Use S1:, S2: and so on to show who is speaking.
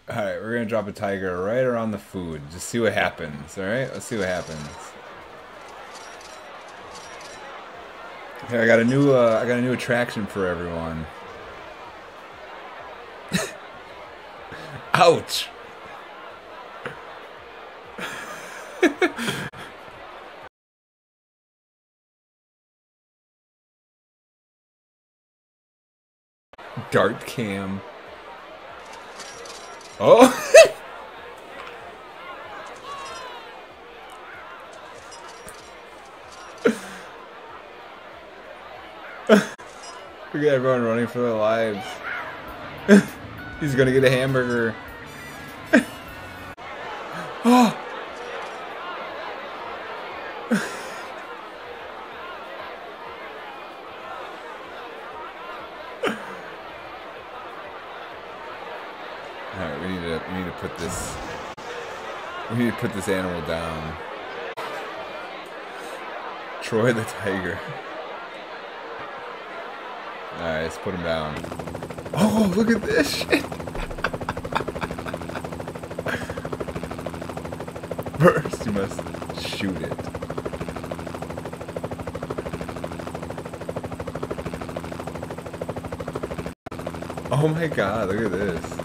S1: Alright, we're gonna drop a tiger right around the food. Just see what happens, alright? Let's see what happens. Here, I got a new attraction for everyone. Ouch! Dart cam. Oh! Look at everyone running for their lives. He's gonna get a hamburger. Oh! Alright, we need to put this. We need to put this animal down. Troy the tiger. Alright, let's put him down. Oh, look at this shit! First, you must shoot it. Oh my god, look at this.